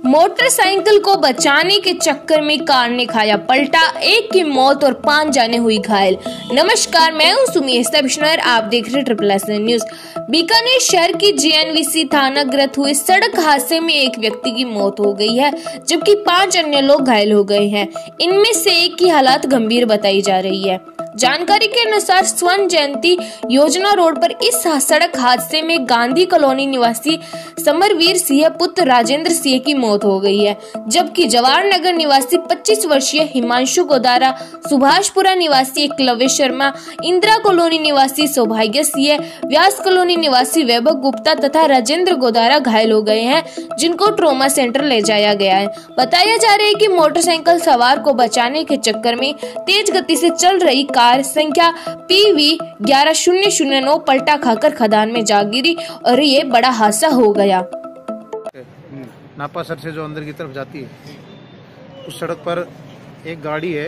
Motorcycle को बचाने के चक्कर में कार ने खाया पलटा, एक की मौत और 5 जाने हुई घायल। नमस्कार, मैं हूं सुमिता बिश्नोई, आप देख रहे SSN न्यूज। बीकानेर शहर की JNVC थानाग्रस्त हुए सड़क हादसे में एक व्यक्ति की मौत हो गई है, जबकि 5 अन्य लोग घायल हो गए हैं। इनमें से एक की हालत गंभीर बताई जा रही है। जानकारी के अनुसार स्वर्ण जयंती योजना रोड पर इस सड़क हादसे में गांधी कॉलोनी निवासी समरवीर सिंह पुत्र राजेंद्र सिंह की मौत हो गई है, जबकि जवाहर नगर निवासी 25 वर्षीय हिमांशु गोदारा, सुभाषपुरा निवासी एकलव्य शर्मा, इंदिरा कॉलोनी निवासी सौभाग्य सिंह, व्यास कॉलोनी निवासी वैभव गुप्ता तथा राजेंद्र गोदारा घायल हो गए हैं, जिनको ट्रॉमा सेंटर ले जाया गया है। बताया जा रहा है कि मोटरसाइकिल सवार को बचाने के चक्कर में तेज गति से चल रही कार संख्या PV 11009 पलटा खाकर खदान में जा गिरी और ये बड़ा हादसा हो गया। नापा सर से जो अंदर की तरफ जाती है, उस सड़क पर एक गाड़ी है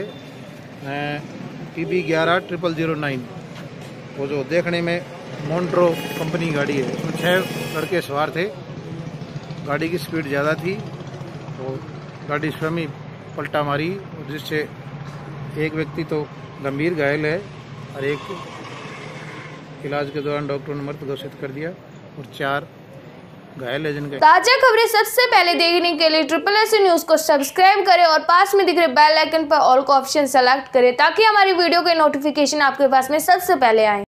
PB 11009, वो जो देखने में मोन्ट्रो कंपनी गाड़ी है। उसमें 6 लड़के सवार थे। गाड़ी की स्पीड ज़्यादा थी, तो गाड़ी स्वयं ही पलटा मारी, जिससे एक व्यक्ति तो गंभीर घायल है और एक इलाज के दौरान डॉक्टर ने मृत घोषित कर दिया और 4 घायल है जिनके। ताजा खबरें सबसे पहले देखने के लिए SSN न्यूज को सब्सक्राइब करें और पास में दिख रहे बेल आइकन पर ऑल को ऑप्शन सेलेक्ट करें, ताकि हमारी वीडियो के नोटिफिकेशन आपके पास में सबसे पहले आए।